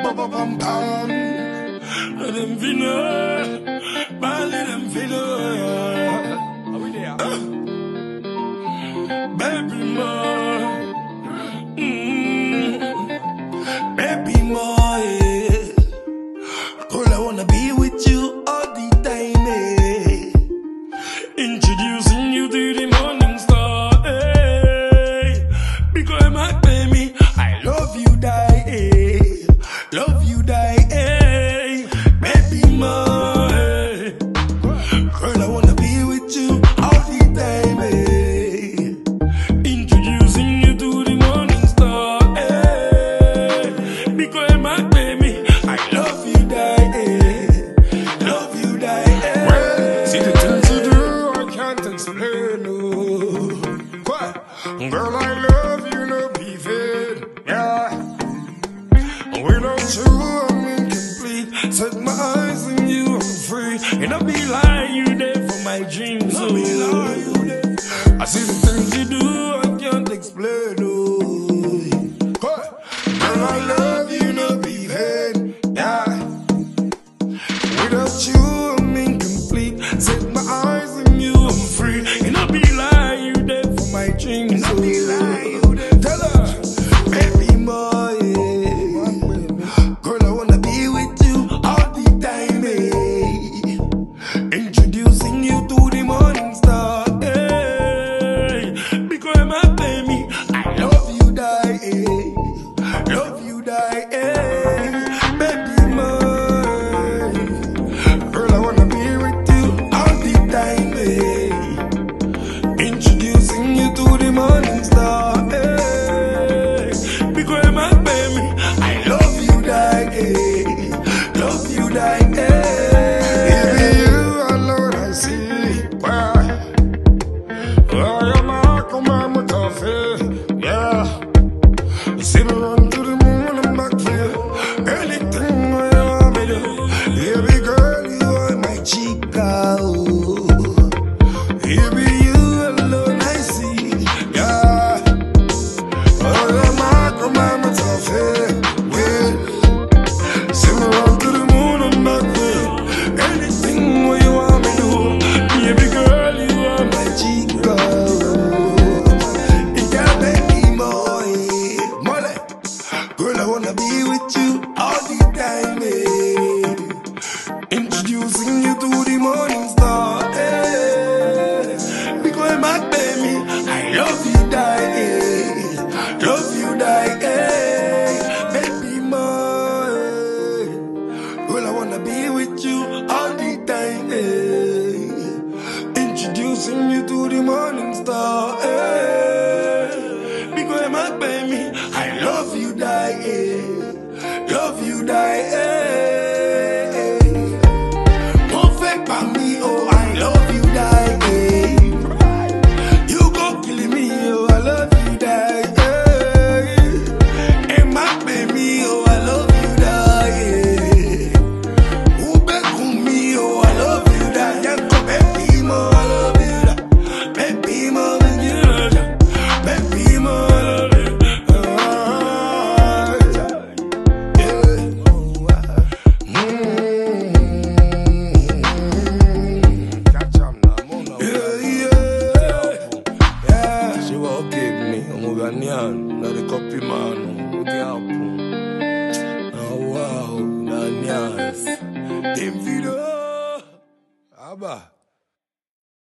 pam pam. Let them finna, ball them finna. Are we there? Baby more, baby more. Yeah. Girl, I wanna be with you all the time. Introducing you to the morning star. Because my baby, I love you die. Love you die. Baby more. Girl, I wanna be with you all the time. Introducing you to the morning star. Because my baby, I love you die. Love you die. Well, see the things you do, I can't explain. No. What? Girl, I love you, no be fed. Yeah. Without you, I'm incomplete. Set my eyes on you, I'm free. And I'll be lying you there for my dreams. So I see the things you do, I can't explain. Oh. Girl, I love you, no be fed. Yeah. Without you, I'm incomplete. Set my eyes on you, I'm free. And I'll be lying you there for my dreams. And I'll be lying you there. Tell her, baby more, yeah. Girl, I wanna be with you all the time, Introducing you to the morning star, Because my baby, I love you die, Love you die, Baby more. Girl, I wanna be with you all the time, Introducing you to the morning star, Because my baby, I love you die, Love you die, Even you alone I see. Well, you're my command coffee, yeah. You see me run to the moon and back for you. Anything I want me do. Baby girl, you are my chica. Baby, you alone I see, yeah. Oh, you're my command coffee, yeah. See me run to the moon and back for you. Anything what you want me do. Baby girl, you are my chica. You got baby more, mole. Girl, I wanna be with you all the time, Introducing you to the morning star, Because my baby, I love you die, Love you die, Baby more. Girl, I wanna be with you all the time, Introducing you to the morning star, Because my baby, I love you die, Love you die, Won't fake by me, oh, I love you die, You go killing me, oh, I love you die, And my baby, oh, I love you die, Who back on me, oh, I love you die, Yanko, baby, more, I love you die, Baby, more, baby, more, I love you. She won't give me, I'm a Ghanian, not a copy man, with the apple. Oh wow, Ghanians. Team Fido. Abba.